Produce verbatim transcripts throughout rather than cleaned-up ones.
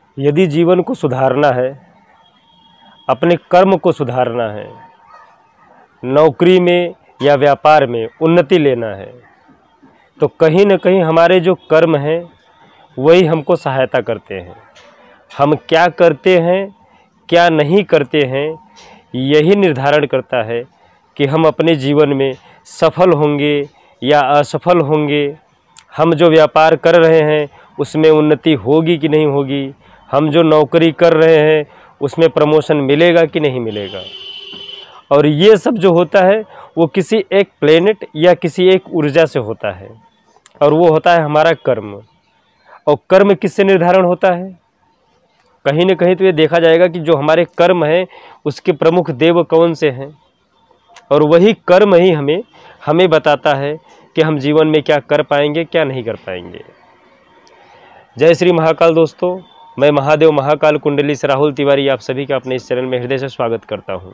यदि जीवन को सुधारना है, अपने कर्म को सुधारना है, नौकरी में या व्यापार में उन्नति लेना है, तो कहीं न कहीं हमारे जो कर्म हैं वही हमको सहायता करते हैं। हम क्या करते हैं, क्या नहीं करते हैं, यही निर्धारण करता है कि हम अपने जीवन में सफल होंगे या असफल होंगे। हम जो व्यापार कर रहे हैं उसमें उन्नति होगी कि नहीं होगी, हम जो नौकरी कर रहे हैं उसमें प्रमोशन मिलेगा कि नहीं मिलेगा। और ये सब जो होता है वो किसी एक प्लेनेट या किसी एक ऊर्जा से होता है, और वो होता है हमारा कर्म। और कर्म किससे निर्धारण होता है? कहीं न कहीं तो ये देखा जाएगा कि जो हमारे कर्म हैं उसके प्रमुख देव कौन से हैं, और वही कर्म ही हमें हमें बताता है कि हम जीवन में क्या कर पाएंगे, क्या नहीं कर पाएंगे। जय श्री महाकाल दोस्तों, मैं महादेव महाकाल कुंडली से राहुल तिवारी आप सभी का अपने इस चैनल में हृदय से स्वागत करता हूँ।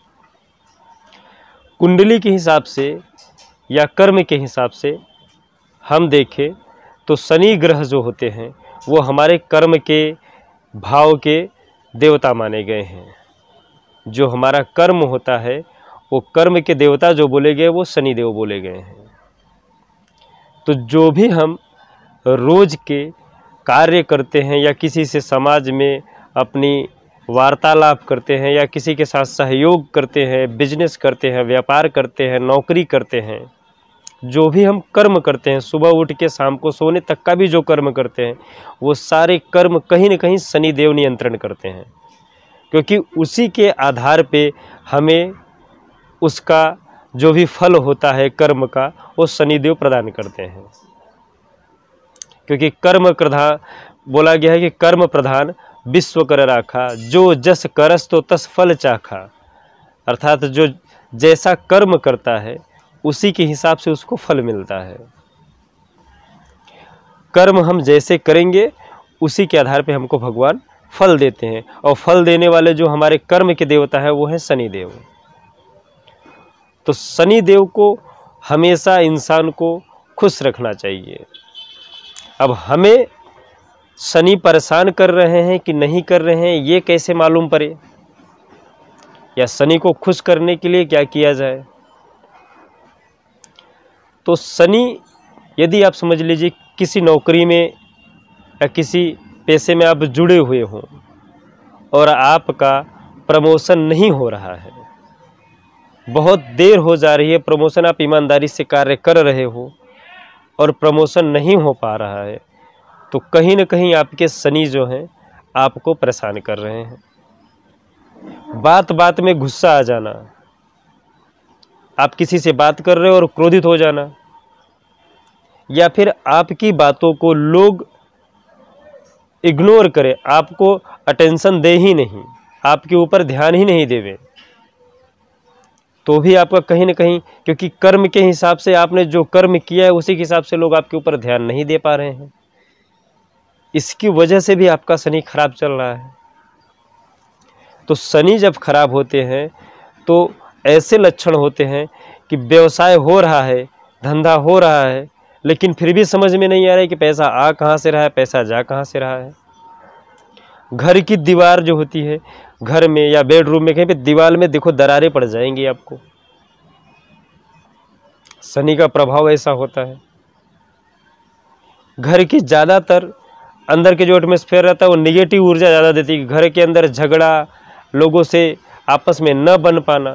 कुंडली के हिसाब से या कर्म के हिसाब से हम देखें तो शनि ग्रह जो होते हैं वो हमारे कर्म के भाव के देवता माने गए हैं। जो हमारा कर्म होता है वो कर्म के देवता जो बोले गए वो शनि देव बोले गए हैं। तो जो भी हम रोज के कार्य करते हैं या किसी से समाज में अपनी वार्तालाप करते हैं या किसी के साथ सहयोग करते हैं, बिजनेस करते हैं, व्यापार करते हैं, नौकरी करते हैं, जो भी हम कर्म करते हैं, सुबह उठ के शाम को सोने तक का भी जो कर्म करते हैं वो सारे कर्म कहीं न कहीं शनि देव नियंत्रण करते हैं, क्योंकि उसी के आधार पे हमें उसका जो भी फल होता है कर्म का वो शनि देव प्रदान करते हैं। क्योंकि कर्म प्रधान बोला गया है कि कर्म प्रधान विश्व कर राखा, जो जस करस तो तस फल चाखा। अर्थात जो जैसा कर्म करता है उसी के हिसाब से उसको फल मिलता है। कर्म हम जैसे करेंगे उसी के आधार पे हमको भगवान फल देते हैं, और फल देने वाले जो हमारे कर्म के देवता है वो है शनि देव। तो शनि देव को हमेशा इंसान को खुश रखना चाहिए। अब हमें शनि परेशान कर रहे हैं कि नहीं कर रहे हैं ये कैसे मालूम पड़े, या शनि को खुश करने के लिए क्या किया जाए। तो शनि, यदि आप समझ लीजिए किसी नौकरी में या किसी पेशे में आप जुड़े हुए हों और आपका प्रमोशन नहीं हो रहा है, बहुत देर हो जा रही है प्रमोशन, आप ईमानदारी से कार्य कर रहे हो और प्रमोशन नहीं हो पा रहा है, तो कहीं न कहीं आपके शनि जो हैं आपको परेशान कर रहे हैं। बात बात में गुस्सा आ जाना, आप किसी से बात कर रहे हो और क्रोधित हो जाना, या फिर आपकी बातों को लोग इग्नोर करें, आपको अटेंशन दे ही नहीं, आपके ऊपर ध्यान ही नहीं देवे, तो भी आपका कहीं न कहीं, क्योंकि कर्म के हिसाब से आपने जो कर्म किया है उसी के हिसाब से लोग आपके ऊपर ध्यान नहीं दे पा रहे हैं, इसकी वजह से भी आपका शनि खराब चल रहा है। तो शनि जब खराब होते हैं तो ऐसे लक्षण होते हैं कि व्यवसाय हो रहा है, धंधा हो रहा है, लेकिन फिर भी समझ में नहीं आ रहा है कि पैसा आ कहाँ से रहा है, पैसा जा कहाँ से रहा है। घर की दीवार जो होती है, घर में या बेडरूम में कहीं पे दीवार में देखो दरारें पड़ जाएंगी आपको, शनि का प्रभाव ऐसा होता है। घर की ज़्यादातर अंदर के जो एटमॉस्फेयर रहता है वो निगेटिव ऊर्जा ज़्यादा देती है। घर के अंदर झगड़ा, लोगों से आपस में न बन पाना,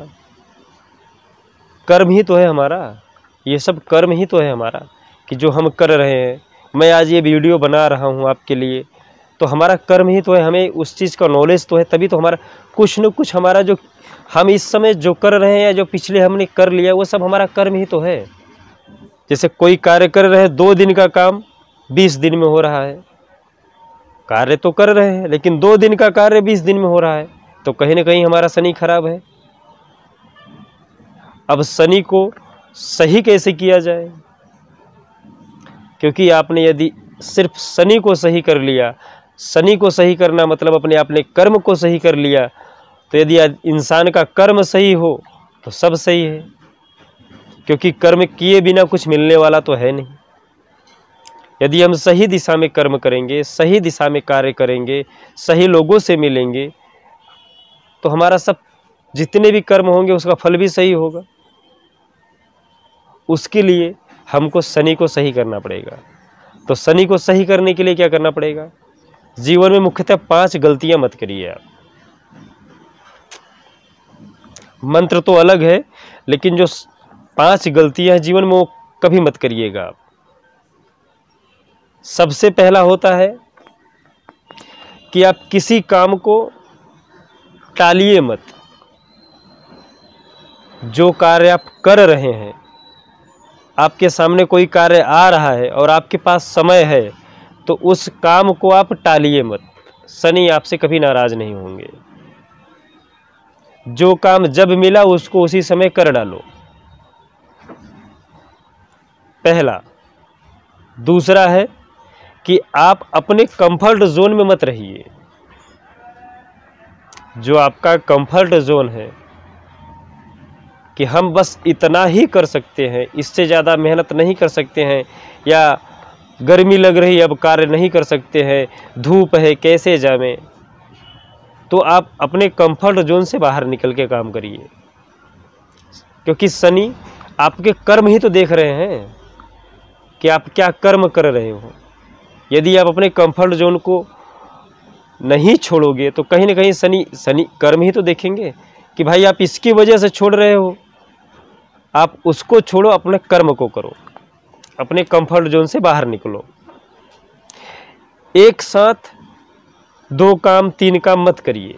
कर्म ही तो है हमारा, ये सब कर्म ही तो है हमारा कि जो हम कर रहे हैं। मैं आज ये वीडियो बना रहा हूँ आपके लिए, तो हमारा कर्म ही तो है, हमें उस चीज़ का नॉलेज तो है, तभी तो हमारा कुछ न कुछ हमारा जो हम इस समय जो कर रहे हैं या जो पिछले हमने कर लिया वो सब हमारा कर्म ही तो है। जैसे कोई कार्य कर रहे हैं, दो दिन का काम बीस दिन में हो रहा है, कार्य तो कर रहे हैं लेकिन दो दिन का कार्य बीस दिन में हो रहा है, तो कहीं ना कहीं हमारा शनि खराब है। अब शनि को सही कैसे किया जाए, क्योंकि आपने यदि सिर्फ शनि को सही कर लिया, शनि को सही करना मतलब अपने अपने कर्म को सही कर लिया, तो यदि इंसान का कर्म सही हो तो सब सही है, क्योंकि कर्म किए बिना कुछ मिलने वाला तो है नहीं। यदि हम सही दिशा में कर्म करेंगे, सही दिशा में कार्य करेंगे, सही लोगों से मिलेंगे, तो हमारा सब जितने भी कर्म होंगे उसका फल भी सही होगा। उसके लिए हमको शनि को सही करना पड़ेगा। तो शनि को सही करने के लिए क्या करना पड़ेगा? जीवन में मुख्यतः पांच गलतियां मत करिए आप। मंत्र तो अलग है, लेकिन जो पांच गलतियां हैं जीवन में वो कभी मत करिएगा आप। सबसे पहला होता है कि आप किसी काम को टालिए मत। जो कार्य आप कर रहे हैं, आपके सामने कोई कार्य आ रहा है और आपके पास समय है, तो उस काम को आप टालिए मत। शनि आपसे कभी नाराज नहीं होंगे। जो काम जब मिला उसको उसी समय कर डालो, पहला। दूसरा है कि आप अपने कंफर्ट जोन में मत रहिए। जो आपका कंफर्ट जोन है कि हम बस इतना ही कर सकते हैं, इससे ज़्यादा मेहनत नहीं कर सकते हैं, या गर्मी लग रही अब कार्य नहीं कर सकते हैं, धूप है कैसे जावें, तो आप अपने कंफर्ट जोन से बाहर निकल के काम करिए। क्योंकि शनि आपके कर्म ही तो देख रहे हैं कि आप क्या कर्म कर रहे हो। यदि आप अपने कंफर्ट जोन को नहीं छोड़ोगे तो कहीं ना कहीं शनि शनि कर्म ही तो देखेंगे कि भाई आप इसकी वजह से छोड़ रहे हो। आप उसको छोड़ो, अपने कर्म को करो, अपने कंफर्ट जोन से बाहर निकलो। एक साथ दो काम तीन काम मत करिए,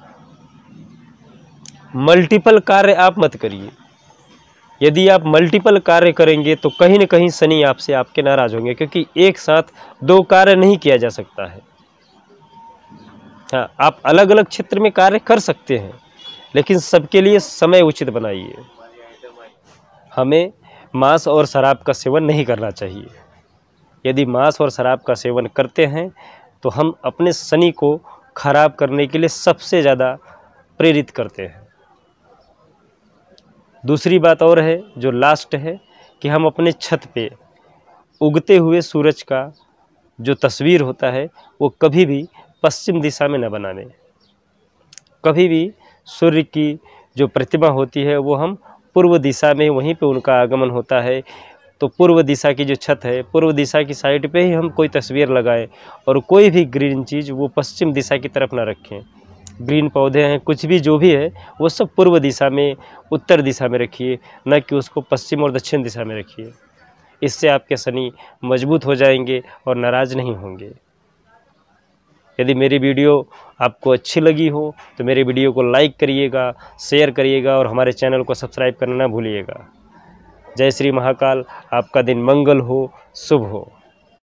मल्टीपल कार्य आप मत करिए। यदि आप मल्टीपल कार्य करेंगे तो कहीं न कहीं शनि आपसे आपके नाराज होंगे, क्योंकि एक साथ दो कार्य नहीं किया जा सकता है। हाँ, आप अलग अलग क्षेत्र में कार्य कर सकते हैं, लेकिन सबके लिए समय उचित बनाइए। हमें मांस और शराब का सेवन नहीं करना चाहिए। यदि मांस और शराब का सेवन करते हैं तो हम अपने शनि को खराब करने के लिए सबसे ज़्यादा प्रेरित करते हैं। दूसरी बात और है जो लास्ट है कि हम अपने छत पे उगते हुए सूरज का जो तस्वीर होता है वो कभी भी पश्चिम दिशा में न बनाने। कभी भी सूर्य की जो प्रतिमा होती है वो हम पूर्व दिशा में, वहीं पे उनका आगमन होता है, तो पूर्व दिशा की जो छत है, पूर्व दिशा की साइड पे ही हम कोई तस्वीर लगाएं, और कोई भी ग्रीन चीज़ वो पश्चिम दिशा की तरफ ना रखें। ग्रीन पौधे हैं, कुछ भी जो भी है वो सब पूर्व दिशा में, उत्तर दिशा में रखिए, न कि उसको पश्चिम और दक्षिण दिशा में रखिए। इससे आपके शनि मजबूत हो जाएंगे और नाराज़ नहीं होंगे। यदि मेरी वीडियो आपको अच्छी लगी हो तो मेरे वीडियो को लाइक करिएगा, शेयर करिएगा और हमारे चैनल को सब्सक्राइब करना ना भूलिएगा। जय श्री महाकाल। आपका दिन मंगल हो, शुभ हो।